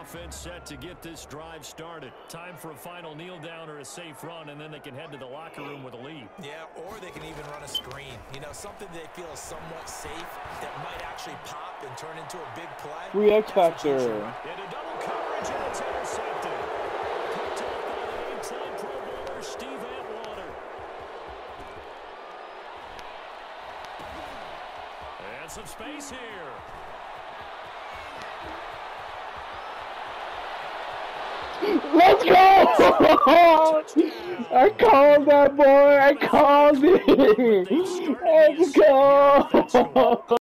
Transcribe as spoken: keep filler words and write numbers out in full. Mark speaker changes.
Speaker 1: offense set to get this drive started. Time for a final kneel down or a safe run, and then they can head to the locker room with a lead.
Speaker 2: Yeah, or they can even run a screen. You know, something they feel is somewhat safe that might actually pop and turn into a big play.
Speaker 3: Free X Factor.
Speaker 1: Into double coverage, and it's intercepted. Picked up by the eight-time Pro Bowler, Steve Atwater. And some space here.
Speaker 3: Let's go! I called that, boy. I called it. Let's go.